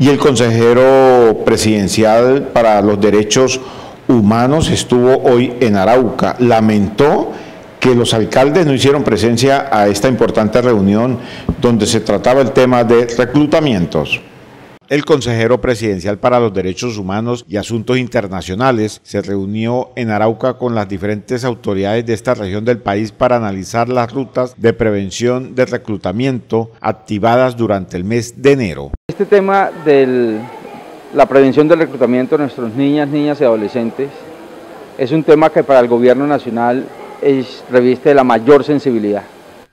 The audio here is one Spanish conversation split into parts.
Y el consejero presidencial para los derechos humanos estuvo hoy en Arauca. Lamentó que los alcaldes no hicieron presencia a esta importante reunión donde se trataba el tema de reclutamientos. El consejero presidencial para los derechos humanos y asuntos internacionales se reunió en Arauca con las diferentes autoridades de esta región del país para analizar las rutas de prevención de reclutamiento activadas durante el mes de enero. Este tema de la prevención del reclutamiento de nuestros niñas y adolescentes es un tema que para el gobierno nacional reviste de la mayor sensibilidad.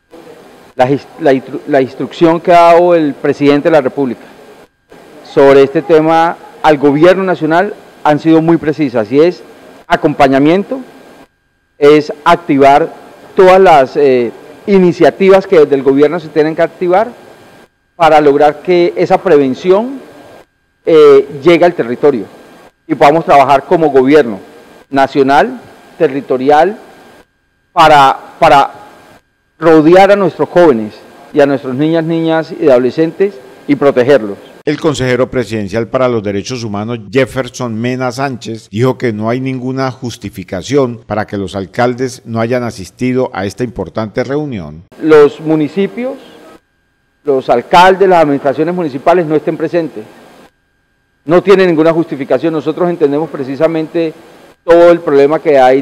La instrucción que ha dado el presidente de la República sobre este tema al gobierno nacional han sido muy precisas y es acompañamiento, es activar todas las iniciativas que desde el gobierno se tienen que activar para lograr que esa prevención llegue al territorio y podamos trabajar como gobierno nacional, territorial, para rodear a nuestros jóvenes y a nuestros niñas y adolescentes y protegerlos. El consejero presidencial para los derechos humanos Jefferson Mena Sánchez dijo que no hay ninguna justificación para que los alcaldes no hayan asistido a esta importante reunión. Los municipios, los alcaldes, las administraciones municipales no estén presentes. No tiene ninguna justificación. Nosotros entendemos precisamente todo el problema que hay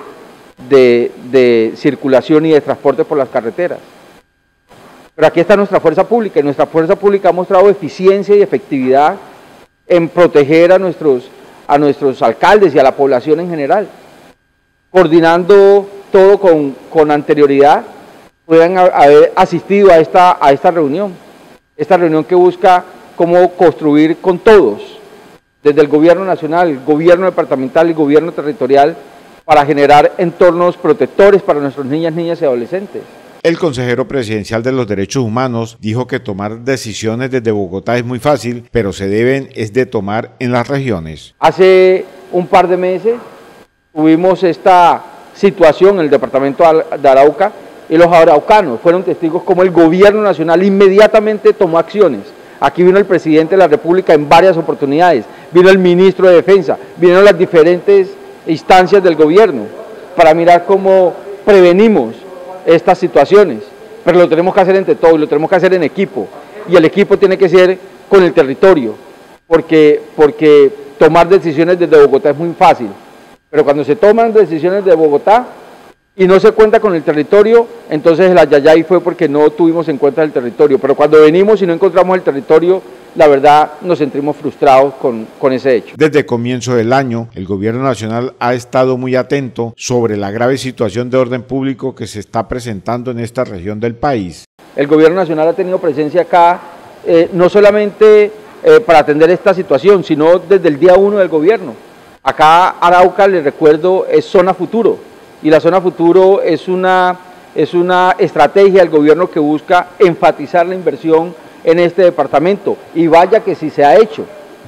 de circulación y de transporte por las carreteras. Pero aquí está nuestra fuerza pública, y nuestra fuerza pública ha mostrado eficiencia y efectividad en proteger a nuestros alcaldes y a la población en general. Coordinando todo con anterioridad, puedan haber asistido a esta reunión que busca cómo construir con todos, desde el gobierno nacional, el gobierno departamental y el gobierno territorial, para generar entornos protectores para nuestros niñas y adolescentes. El consejero presidencial de los derechos humanos dijo que tomar decisiones desde Bogotá es muy fácil, pero se deben de tomar en las regiones. Hace un par de meses tuvimos esta situación en el departamento de Arauca y los araucanos fueron testigos como el gobierno nacional inmediatamente tomó acciones. Aquí vino el presidente de la República en varias oportunidades, vino el ministro de Defensa, vinieron las diferentes instancias del gobierno para mirar cómo prevenimos estas situaciones, pero lo tenemos que hacer entre todos, lo tenemos que hacer en equipo, y el equipo tiene que ser con el territorio, porque tomar decisiones desde Bogotá es muy fácil, pero cuando se toman decisiones de Bogotá y no se cuenta con el territorio, entonces el ayayay fue porque no tuvimos en cuenta el territorio, pero cuando venimos y no encontramos el territorio, la verdad nos sentimos frustrados con ese hecho. Desde comienzo del año, el gobierno nacional ha estado muy atento sobre la grave situación de orden público que se está presentando en esta región del país. El gobierno nacional ha tenido presencia acá, no solamente para atender esta situación, sino desde el día 1 del gobierno. Acá Arauca, les recuerdo, es zona futuro, y la zona futuro es una estrategia del gobierno que busca enfatizar la inversión en este departamento, y vaya que sí se ha hecho,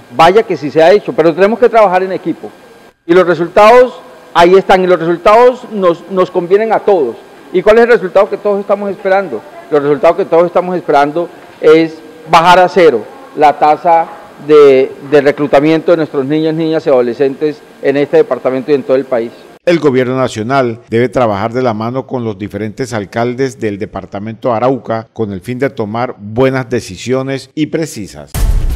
pero tenemos que trabajar en equipo, y los resultados ahí están, y los resultados nos convienen a todos. ¿Y cuál es el resultado que todos estamos esperando? Los resultados que todos estamos esperando es bajar a cero la tasa de reclutamiento de nuestros niñas y adolescentes en este departamento y en todo el país. El gobierno nacional debe trabajar de la mano con los diferentes alcaldes del departamento de Arauca con el fin de tomar buenas decisiones y precisas.